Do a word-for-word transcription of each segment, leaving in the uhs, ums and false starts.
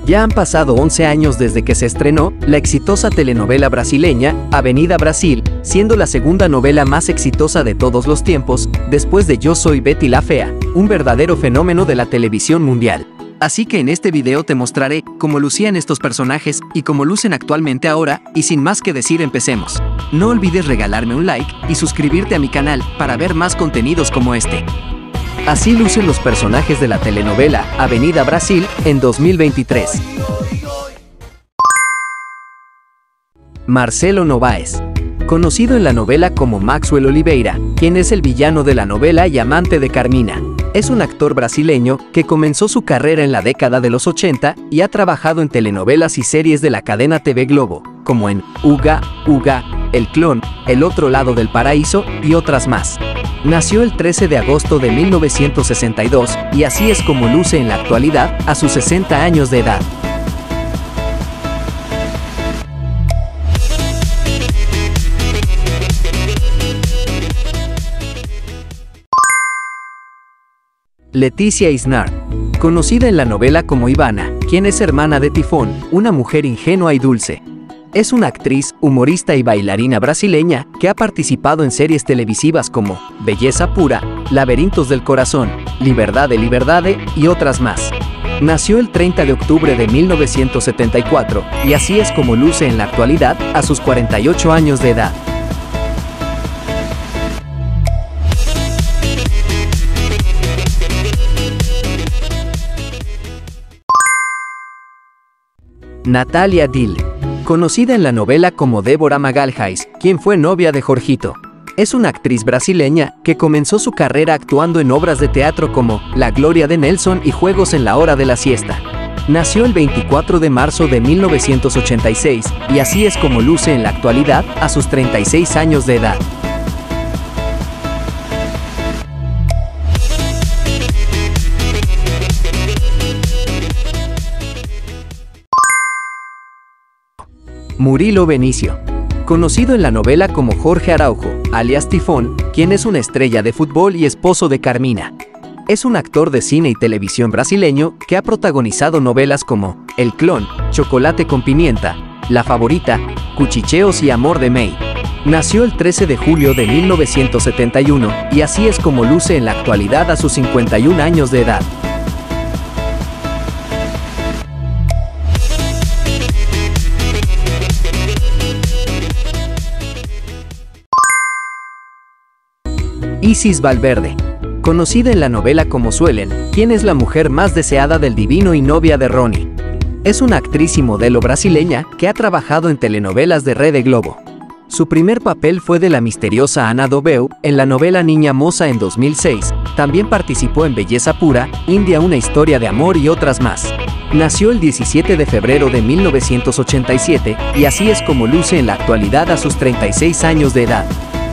Ya han pasado once años desde que se estrenó la exitosa telenovela brasileña Avenida Brasil, siendo la segunda novela más exitosa de todos los tiempos, después de Yo soy Betty la Fea, un verdadero fenómeno de la televisión mundial. Así que en este video te mostraré cómo lucían estos personajes y cómo lucen actualmente ahora, y sin más que decir, empecemos. No olvides regalarme un like y suscribirte a mi canal para ver más contenidos como este. Así lucen los personajes de la telenovela Avenida Brasil en dos mil veintitrés. Marcelo Novaes, conocido en la novela como Maxwell Oliveira, quien es el villano de la novela y amante de Carmina. Es un actor brasileño que comenzó su carrera en la década de los ochenta y ha trabajado en telenovelas y series de la cadena T V Globo, como en Uga, Uga, El Clon, El Otro Lado del Paraíso y otras más. Nació el trece de agosto de mil novecientos sesenta y dos y así es como luce en la actualidad a sus sesenta años de edad. Leticia Isnard, conocida en la novela como Ivana, quien es hermana de Tifón, una mujer ingenua y dulce. Es una actriz, humorista y bailarina brasileña que ha participado en series televisivas como Belleza Pura, Laberintos del Corazón, Liberdade Liberdade y otras más. Nació el treinta de octubre de mil novecientos setenta y cuatro y así es como luce en la actualidad a sus cuarenta y ocho años de edad. Natalia Dill, conocida en la novela como Débora Magalhães, quien fue novia de Jorgito. Es una actriz brasileña que comenzó su carrera actuando en obras de teatro como La Gloria de Nelson y Juegos en la Hora de la Siesta. Nació el veinticuatro de marzo de mil novecientos ochenta y seis y así es como luce en la actualidad a sus treinta y seis años de edad. Murilo Benicio, conocido en la novela como Jorge Araujo, alias Tifón, quien es una estrella de fútbol y esposo de Carmina. Es un actor de cine y televisión brasileño que ha protagonizado novelas como El Clon, Chocolate con Pimienta, La Favorita, Cuchicheos y Amor de May. Nació el trece de julio de mil novecientos setenta y uno y así es como luce en la actualidad a sus cincuenta y un años de edad. Isis Valverde, conocida en la novela como Suelen, quien es la mujer más deseada del divino y novia de Ronnie. Es una actriz y modelo brasileña que ha trabajado en telenovelas de Rede Globo. Su primer papel fue de la misteriosa Ana Dobeu en la novela Niña Moza en dos mil seis. También participó en Belleza Pura, India, una historia de amor y otras más. Nació el diecisiete de febrero de mil novecientos ochenta y siete y así es como luce en la actualidad a sus treinta y seis años de edad.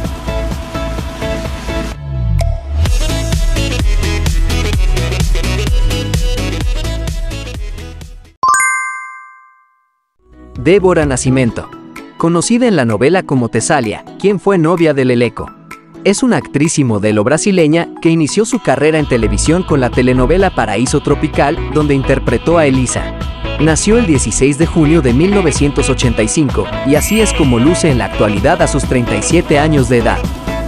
Débora Nascimento, conocida en la novela como Tesalia, quien fue novia de Leleco. Es una actriz y modelo brasileña que inició su carrera en televisión con la telenovela Paraíso Tropical, donde interpretó a Elisa. Nació el dieciséis de junio de mil novecientos ochenta y cinco y así es como luce en la actualidad a sus treinta y siete años de edad.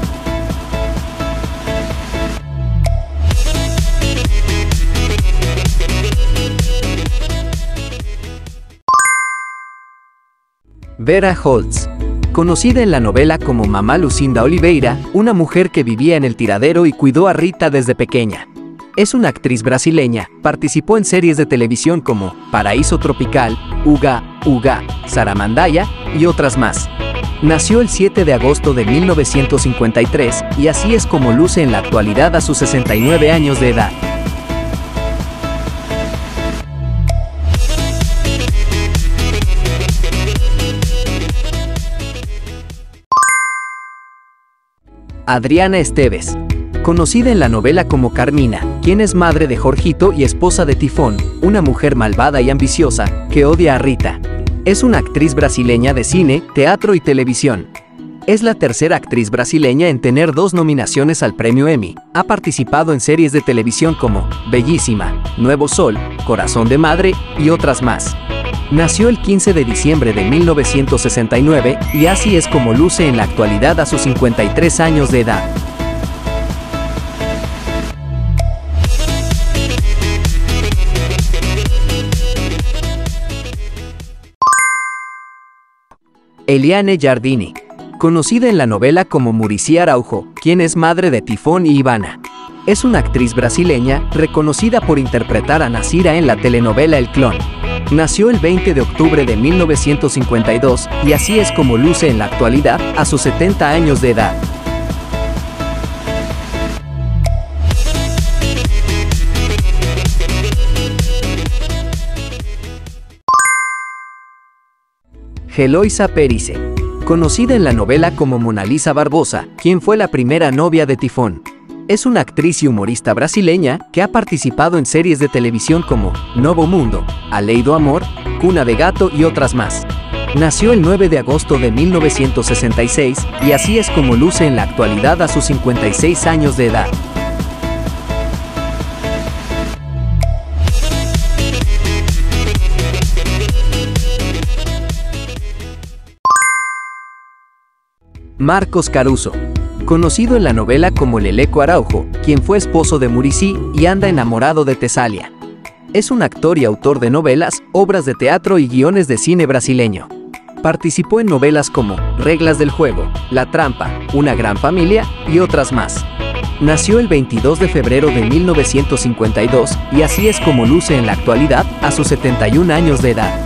Vera Holtz, conocida en la novela como Mamá Lucinda Oliveira, una mujer que vivía en el tiradero y cuidó a Rita desde pequeña. Es una actriz brasileña, participó en series de televisión como Paraíso Tropical, Uga, Uga, Saramandaya y otras más. Nació el siete de agosto de mil novecientos cincuenta y tres y así es como luce en la actualidad a sus sesenta y nueve años de edad. Adriana Esteves, conocida en la novela como Carmina, quien es madre de Jorgito y esposa de Tifón, una mujer malvada y ambiciosa que odia a Rita. Es una actriz brasileña de cine, teatro y televisión. Es la tercera actriz brasileña en tener dos nominaciones al premio Emmy. Ha participado en series de televisión como Bellísima, Nuevo Sol, Corazón de Madre y otras más. Nació el quince de diciembre de mil novecientos sesenta y nueve y así es como luce en la actualidad a sus cincuenta y tres años de edad. Eliane Giardini, conocida en la novela como Muricy Araujo, quien es madre de Tifón y Ivana. Es una actriz brasileña reconocida por interpretar a Nasira en la telenovela El Clon. Nació el veinte de octubre de mil novecientos cincuenta y dos y así es como luce en la actualidad a sus setenta años de edad. Heloísa Périce, conocida en la novela como Mona Lisa Barbosa, quien fue la primera novia de Tifón. Es una actriz y humorista brasileña que ha participado en series de televisión como Novo Mundo, A Lei do Amor, Cuna de Gato y otras más. Nació el nueve de agosto de mil novecientos sesenta y seis y así es como luce en la actualidad a sus cincuenta y seis años de edad. Marcos Caruso, conocido en la novela como Leleco Araujo, quien fue esposo de Muricy y anda enamorado de Tesalia. Es un actor y autor de novelas, obras de teatro y guiones de cine brasileño. Participó en novelas como Reglas del Juego, La Trampa, Una Gran Familia y otras más. Nació el veintidós de febrero de mil novecientos cincuenta y dos y así es como luce en la actualidad a sus setenta y un años de edad.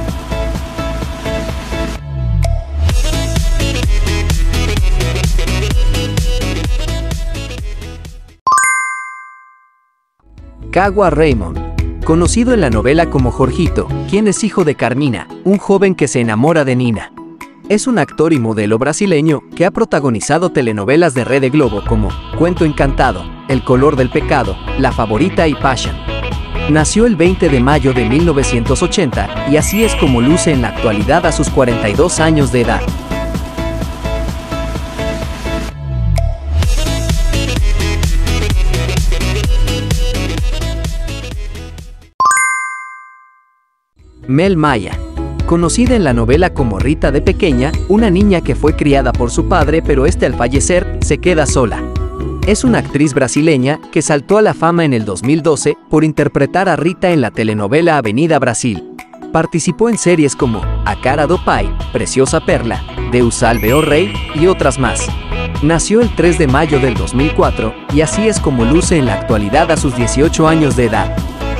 Cagua Raymond, conocido en la novela como Jorgito, quien es hijo de Carmina, un joven que se enamora de Nina. Es un actor y modelo brasileño que ha protagonizado telenovelas de Rede Globo como Cuento Encantado, El Color del Pecado, La Favorita y Passion. Nació el veinte de mayo de mil novecientos ochenta y así es como luce en la actualidad a sus cuarenta y dos años de edad. Mel Maia, conocida en la novela como Rita de pequeña, una niña que fue criada por su padre pero este al fallecer se queda sola. Es una actriz brasileña que saltó a la fama en el dos mil doce por interpretar a Rita en la telenovela Avenida Brasil. Participó en series como A Cara do Pai, Preciosa Perla, Deus salve o Rei y otras más. Nació el tres de mayo del dos mil cuatro y así es como luce en la actualidad a sus dieciocho años de edad.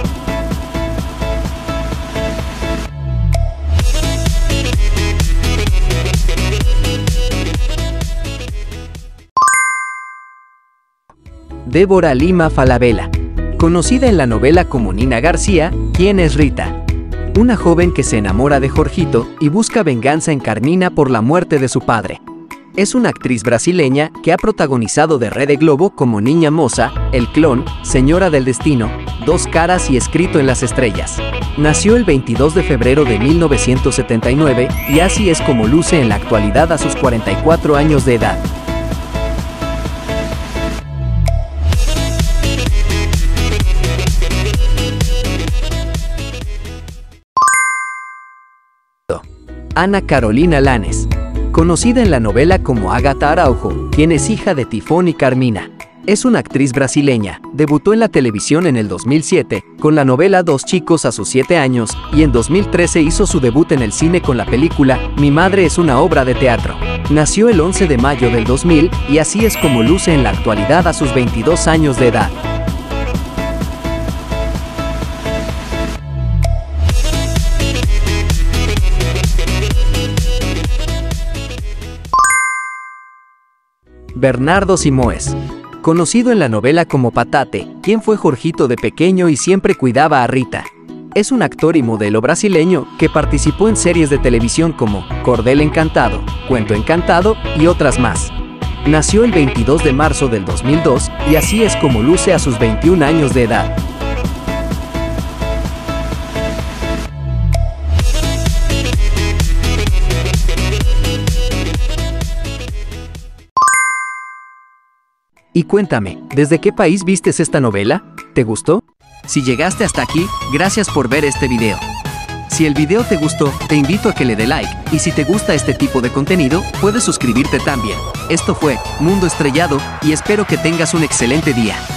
Débora Lima Falabella, conocida en la novela como Nina García, quien es Rita. Una joven que se enamora de Jorgito y busca venganza en Carmina por la muerte de su padre. Es una actriz brasileña que ha protagonizado de Rede Globo como Niña Moza, El Clon, Señora del Destino, Dos Caras y Escrito en las Estrellas. Nació el veintidós de febrero de mil novecientos setenta y nueve y así es como luce en la actualidad a sus cuarenta y cuatro años de edad. Ana Carolina Lanes, conocida en la novela como Ágata Araujo, quien es hija de Tifón y Carmina. Es una actriz brasileña, debutó en la televisión en el dos mil siete, con la novela Dos chicos a sus siete años, y en dos mil trece hizo su debut en el cine con la película Mi madre es una obra de teatro. Nació el once de mayo del dos mil, y así es como luce en la actualidad a sus veintidós años de edad. Bernardo Simões, conocido en la novela como Patate, quien fue Jorgito de pequeño y siempre cuidaba a Rita. Es un actor y modelo brasileño que participó en series de televisión como Cordel Encantado, Cuento Encantado y otras más. Nació el veintidós de marzo del dos mil dos y así es como luce a sus veintiún años de edad. Y cuéntame, ¿desde qué país vistes esta novela? ¿Te gustó? Si llegaste hasta aquí, gracias por ver este video. Si el video te gustó, te invito a que le dé like, y si te gusta este tipo de contenido, puedes suscribirte también. Esto fue Mundo Estrellado, y espero que tengas un excelente día.